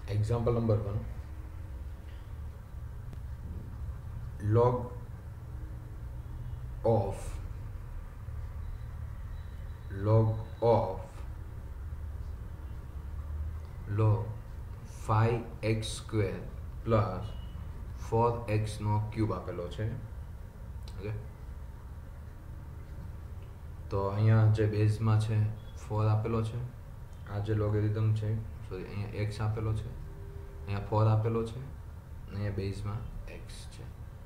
Example number 1. Log of 5x square plus 4x નો cube આપેલો છે. ઓકે, તો અહીંયા જે બેઝમાં છે 4 આપેલો છે, આ જે લોગેરિધમ છે સોરી અહીંયા x આપેલો છે, અહીંયા 4 આપેલો છે, અહીંયા બેઝમાં x છે,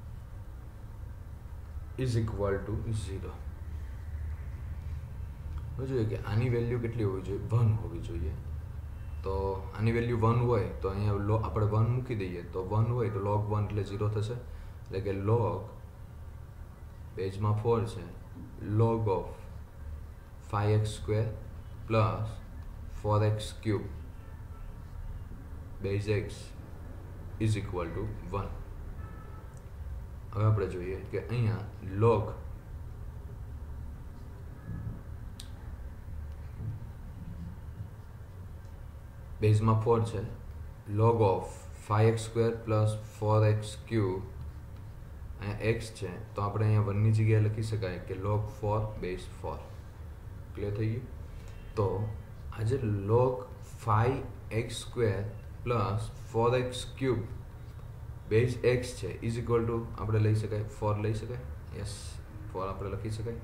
ઇઝ ઇક્વલ ટુ 0. જોઈએ કે આની વેલ્યુ કેટલી હોવી જોઈએ? 1 હોવી જોઈએ. તો આની વેલ્યુ 1 હોય તો અહીંયા આપણે 1 મૂકી દઈએ, તો 1 હોય તો log 1 એટલે 0 થશે. એટલે કે log બેઝમાં 4 છે, log of 5x square plus 4x cube base x is equal to 1. હવે આપણે જોઈએ કે અહીંયા log બેઝમાં 4 છે, log of 5x square plus 4x cube અહીંયા x છે, તો આપણે અહીંયા 1 ની જગ્યાએ લખી શકાય કે log 4 બેઝ 4. ક્લિયર થઈ ગયું? તો આજે log 5x square plus 4x cube base x છે ઇઝ ઇક્વલ ટુ આપણે લઈ શકાય 4 લઈ શકાય. યસ, 4 આપણે લખી શકાય.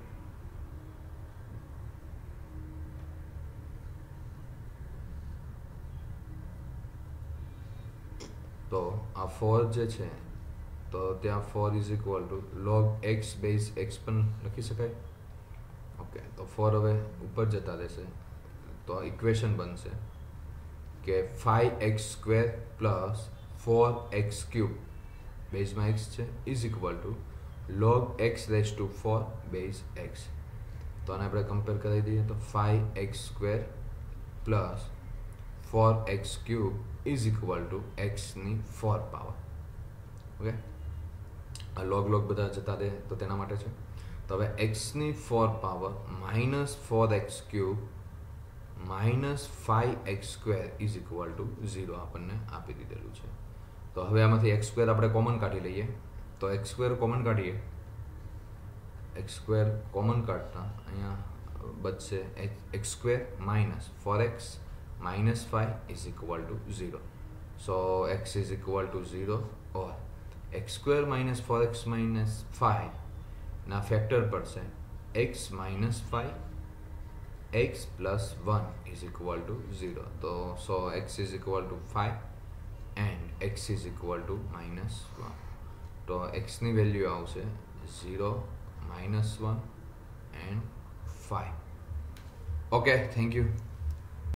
તો આ 4 જે છે તો ત્યાં 4 is equal to log x base x પણ લખી શકાય. ઓકે, તો 4 હવે ઉપર જતા રહેશે, તો ઇક્વેશન બનશે કે 5x square plus 4x cube બેઝમાં x છે is equal to log x raise to 4 base x. તો આને આપણે કમ્પેર કરી દઈએ તો 5x square plus 4x cube is equal to x ની 4 પાવર. ઓકે, આ log બધા જતા રહે તો તેના માટે છે. તો હવે x ની 4 power minus 4x cube minus 5x square is equal to 0 આપણને આપી દીધેલું છે. તો હવે આમાંથી x સ્ક્વેર આપણે કોમન કાઢી લઈએ. તો x સ્ક્વેર કોમન કાઢીએ, x સ્ક્વેર કોમન કાઢતા અહીંયા બચશે x square minus 4x minus 5 is equal to 0. So x is equal to 0 or x square minus 4x minus 5 now factor per se x minus 5 x plus 1 is equal to 0. So x is equal to 5 and x is equal to minus 1. So x ni value આવશે 0, minus 1 and 5. Okay, thank you.